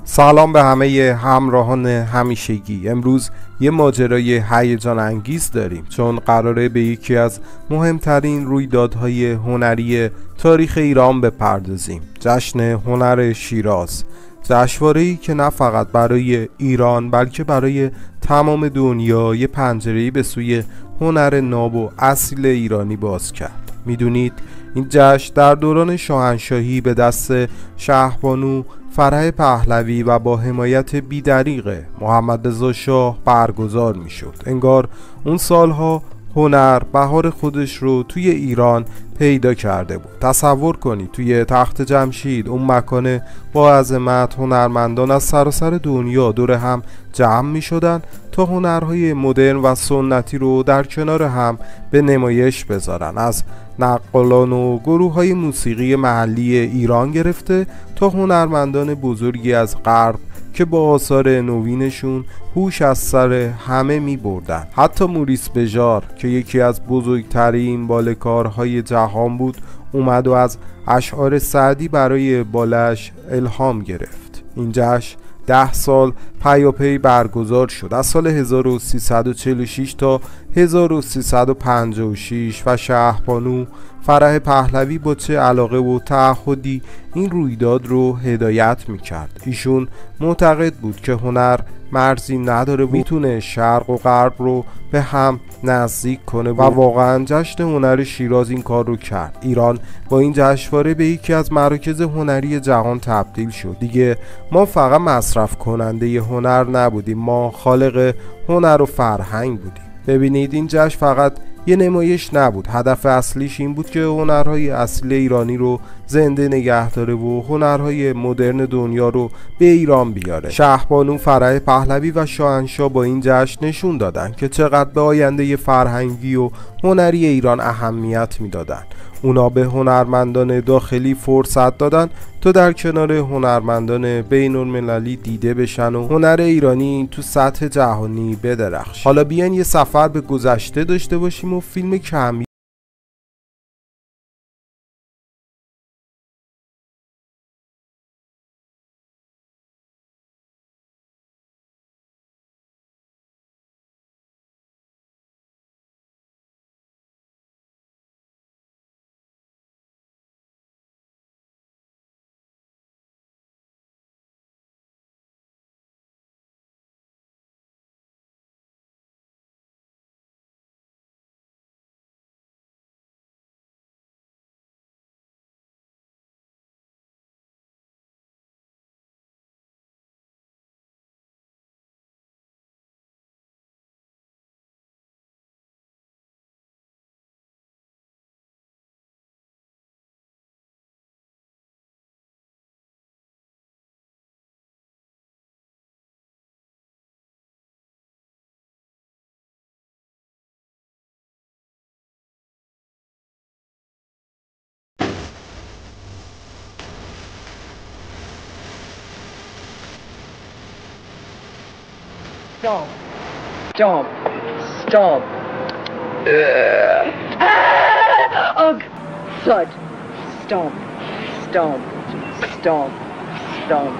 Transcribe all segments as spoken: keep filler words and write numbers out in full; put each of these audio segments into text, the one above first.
سلام به همه همراهان همیشگی. امروز یه ماجرای هیجان انگیز داریم، چون قراره به یکی از مهمترین رویدادهای هنری تاریخ ایران بپردازیم. جشن هنر شیراز، جشنواره‌ای که نه فقط برای ایران بلکه برای تمام دنیا یه پنجره‌ای به سوی هنر ناب و اصیل ایرانی باز کرد. میدونید این جشن در دوران شاهنشاهی به دست شهبانو فرح پهلوی و با حمایت بی‌دریغ محمد رضا شاه برگزار می شد. انگار اون سالها هنر بهار خودش رو توی ایران پیدا کرده بود. تصور کنید توی تخت جمشید، اون مکان با عظمت، هنرمندان از سراسر دنیا دور هم جمع می شدن تا هنرهای مدرن و سنتی رو در کنار هم به نمایش بذارن. از نقالان و گروه های موسیقی محلی ایران گرفته تا هنرمندان بزرگی از غرب که با آثار نوینشون هوش از سر همه می بردن. حتی موریس بژار که یکی از بزرگترین باله‌کارهای جهان بود اومد و از اشعار سعدی برای باله‌اش الهام گرفت. این جشن ده سال پیاپی برگزار شد، از سال هزار و سیصد و چهل و شش تا هزار و سیصد و پنجاه و شش و شهبانو فرح پهلوی با چه علاقه و تعهدی این رویداد رو هدایت میکرد. ایشون معتقد بود که هنر مرزی نداره و میتونه شرق و غرب رو به هم نزدیک کنه و واقعا جشن هنر شیراز این کار رو کرد. ایران با این جشنواره به یکی از مراکز هنری جهان تبدیل شد. دیگه ما فقط مصرف کننده هنر نبودیم، ما خالق هنر و فرهنگ بودیم. ببینید این جشن فقط یه نمایش نبود، هدف اصلیش این بود که هنرهای اصیل ایرانی رو زنده نگه داره و هنرهای مدرن دنیا رو به ایران بیاره. شهبانو فرح پهلوی و شاهنشاه با این جشن نشون دادن که چقدر به آینده فرهنگی و هنری ایران اهمیت میدادن. اونا به هنرمندان داخلی فرصت دادن تا در کنار هنرمندان بین المللی دیده بشن و هنر ایرانی تو سطح جهانی بدرخش. حالا بیان یه سفر به گذشته داشته باشیم و فیلم کمی Stomp, stomp, stomp. Ah! Ugh! Thud. Stomp, stomp, stomp, stomp.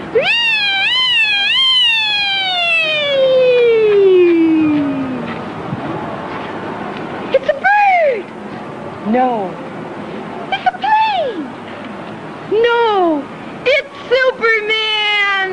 It's a bird! No. It's a plane! No! It's Superman!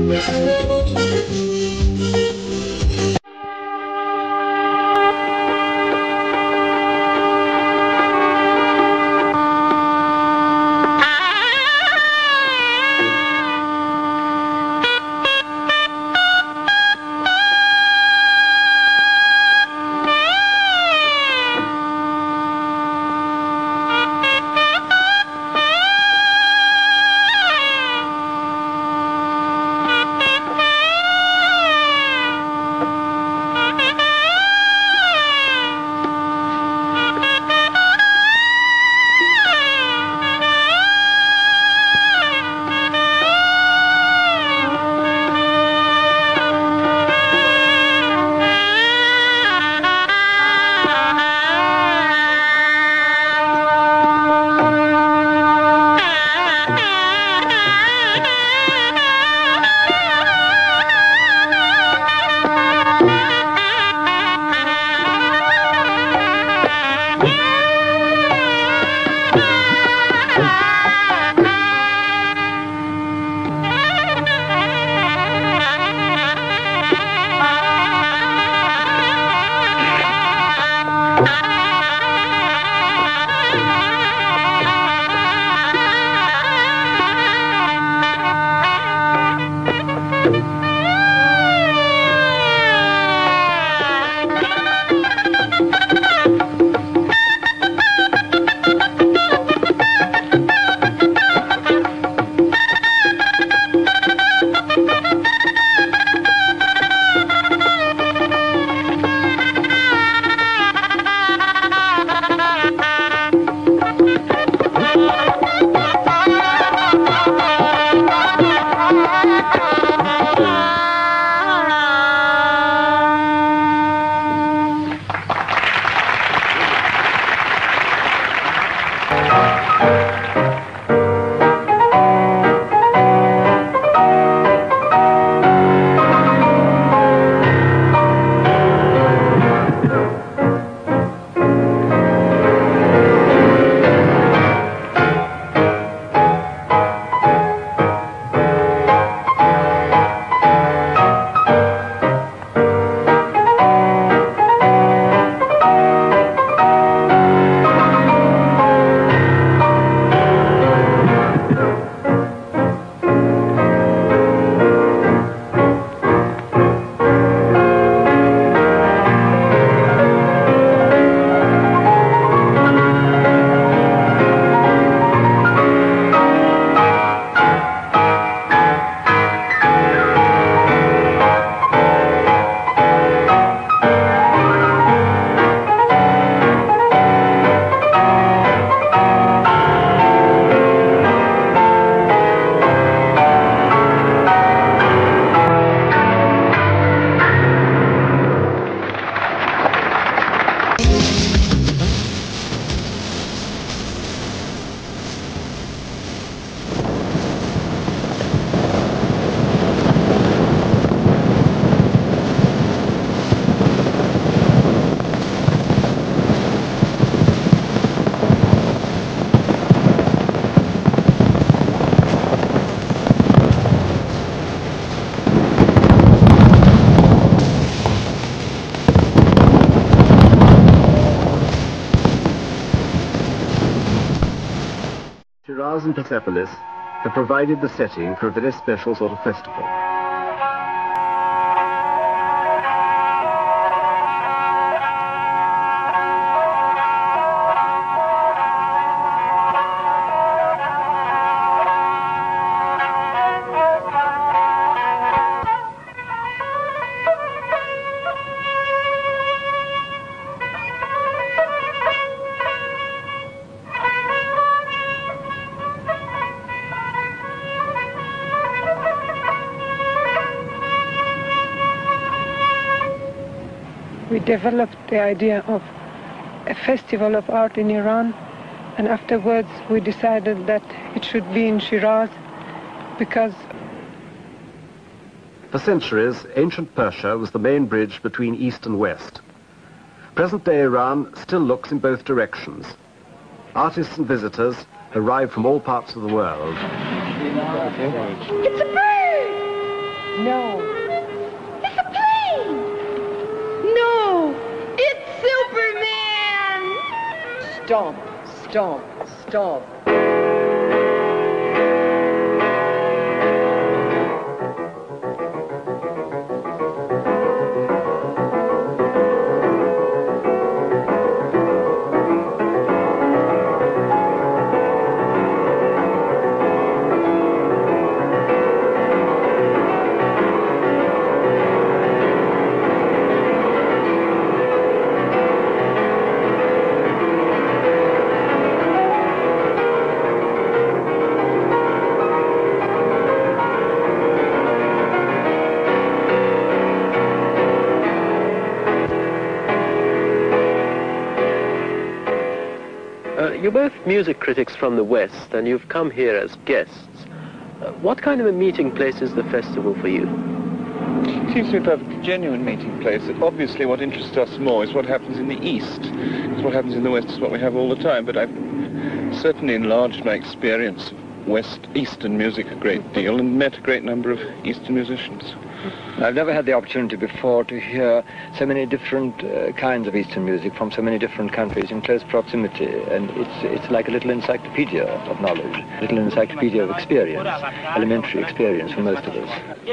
Shiraz and Persepolis have provided the setting for a very special sort of festival. We developed the idea of a festival of art in Iran, and afterwards we decided that it should be in Shiraz because... For centuries, ancient Persia was the main bridge between East and West. Present-day Iran still looks in both directions. Artists and visitors arrive from all parts of the world. It's a bird! stomp, stomp, stomp. You're both music critics from the West, and you've come here as guests. Uh, what kind of a meeting place is the festival for you? It seems to be a perfectly genuine meeting place. Obviously, what interests us more is what happens in the East. Because what happens in the West is what we have all the time. But I've certainly enlarged my experience of West Eastern music a great deal and met a great number of Eastern musicians. I've never had the opportunity before to hear so many different uh, kinds of Eastern music from so many different countries in close proximity, and it's it's like a little encyclopedia of knowledge, a little encyclopedia of experience, elementary experience for most of us.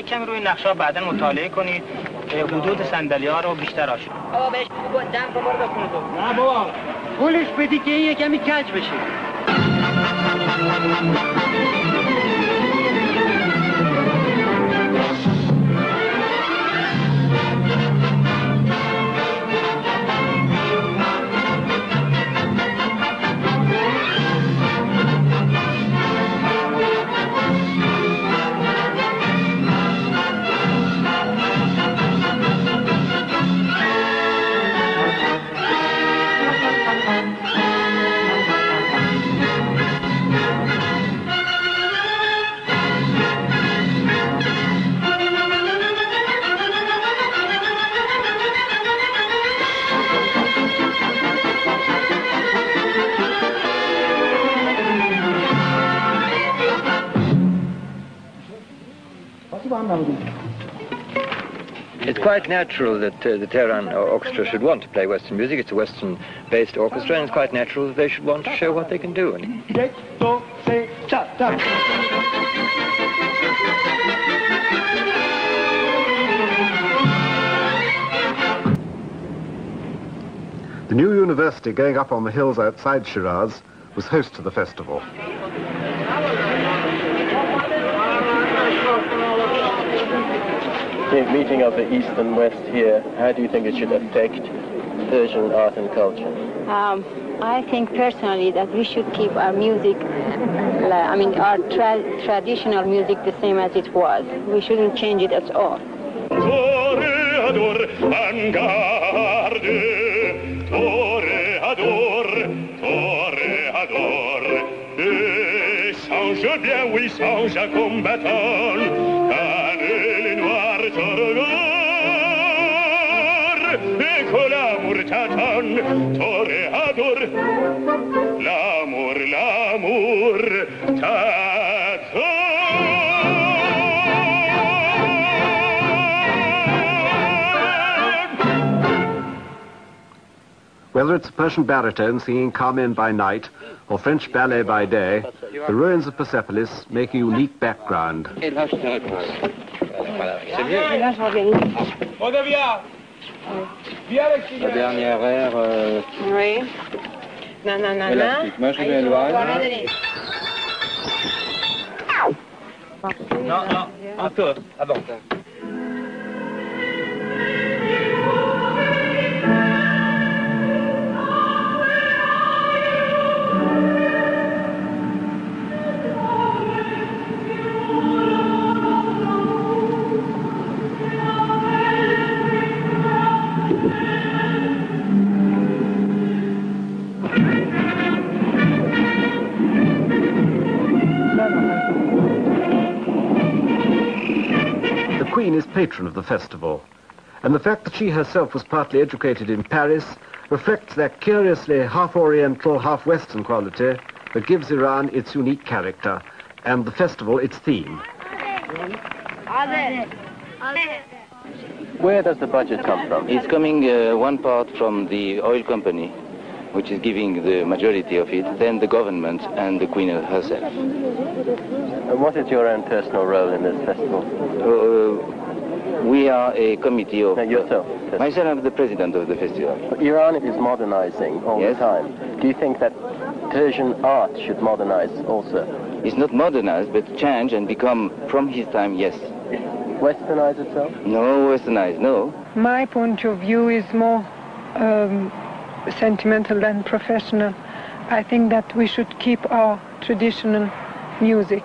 It's quite natural that uh, the Tehran Orchestra should want to play Western music. It's a Western-based orchestra, and it's quite natural that they should want to show what they can do. The new university going up on the hills outside Shiraz was host to the festival. The meeting of the East and West here, how do you think it should affect Persian art and culture? Um, I think personally that we should keep our music, I mean our tra traditional music the same as it was. We shouldn't change it at all. L'amour, l'amour, Whether it's a Persian baritone singing Carmen by night or French ballet by day, the ruins of Persepolis make a unique background. La dernière aire... Euh... Oui. Non, non, non, non. Moi, je vais loin. Non, non, un peu, avant. The Queen is patron of the festival, and the fact that she herself was partly educated in Paris reflects that curiously half-Oriental, half-Western quality that gives Iran its unique character, and the festival its theme. Where does the budget come from? It's coming uh, one part from the oil company, which is giving the majority of it, then the government and the Queen herself. And what is your own personal role in this festival? Uh, we are a committee of... No, yourself. Uh, myself, I'm the president of the festival. But Iran is modernizing all yes. the time. Do you think that Persian art should modernize also? It's not modernized, but change and become, from his time, yes. Westernize itself? No, westernize, no. My point of view is more um, sentimental than professional. I think that we should keep our traditional music.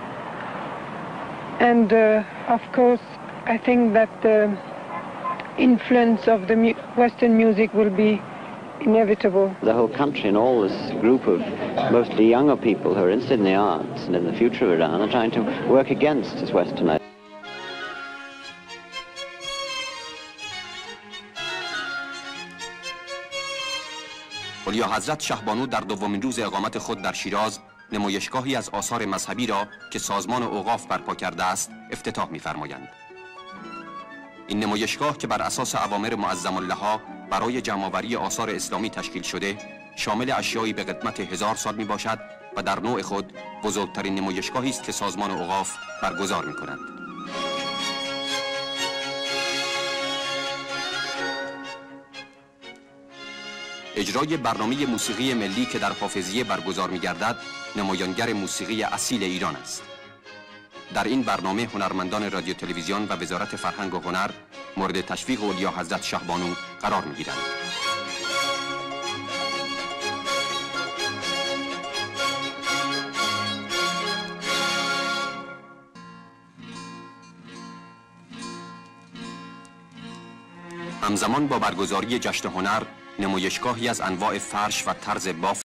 And uh, of course, I think that the influence of the mu Western music will be inevitable. The whole country and all this group of mostly younger people who are interested in the arts and in the future of Iran are trying to work against this westernization. اعلیحضرت شهبانو در دومین روز اقامت خود در شیراز نمایشگاهی از آثار مذهبی را که سازمان اوقاف برپا کرده است افتتاح می‌فرمایند. این نمایشگاه که بر اساس اوامر معظم الله‌ها برای جمع‌آوری آثار اسلامی تشکیل شده، شامل اشیایی به قدمت هزار سال میباشد و در نوع خود بزرگترین نمایشگاهی است که سازمان اوقاف برگزار می‌کند. اجرای برنامه موسیقی ملی که در حافظیه برگزار می‌گردد، نمایانگر موسیقی اصیل ایران است. در این برنامه هنرمندان رادیو تلویزیون و وزارت فرهنگ و هنر مورد تشویق اعلیحضرت شهبانو قرار می‌گیرند. همزمان با برگزاری جشن هنر، نمایشگاهی از انواع فرش و طرز بافت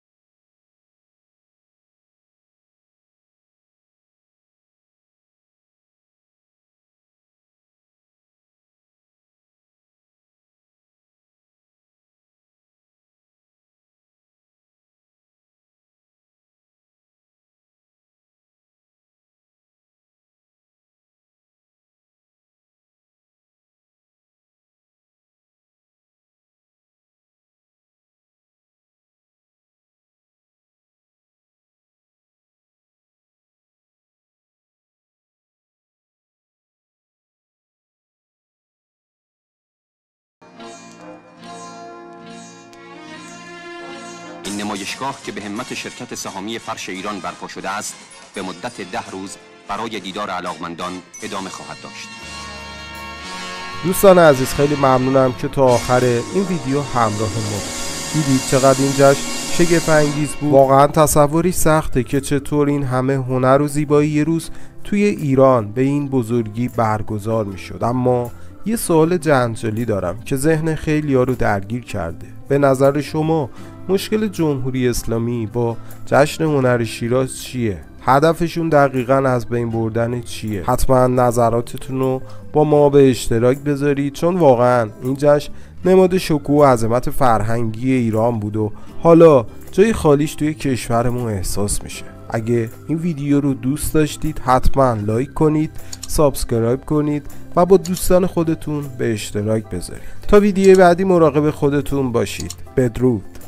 این نمایشگاه که به همت شرکت سهامی فرش ایران برپا شده است، به مدت ده روز برای دیدار علاقمندان ادامه خواهد داشت. دوستان عزیز، خیلی ممنونم که تا آخر این ویدیو همراه ما بود. دیدید چقدر این جشن شگفت انگیز بود. واقعا تصوری سخته که چطور این همه هنر و زیبایی یه روز توی ایران به این بزرگی برگزار می شد. اما یه سوال جنجالی دارم که ذهن خیلی‌ها رو درگیر کرده. به نظر شما مشکل جمهوری اسلامی با جشن هنر شیراز چیه؟ هدفشون دقیقاً از بین بردن چیه؟ حتما نظراتتون رو با ما به اشتراک بذارید، چون واقعاً این جشن نماد شکوه و عظمت فرهنگی ایران بود و حالا جای خالیش توی کشورمون احساس میشه. اگه این ویدیو رو دوست داشتید حتما لایک کنید، سابسکرایب کنید و با دوستان خودتون به اشتراک بذارید. تا ویدیو بعدی مراقب خودتون باشید. بدرود.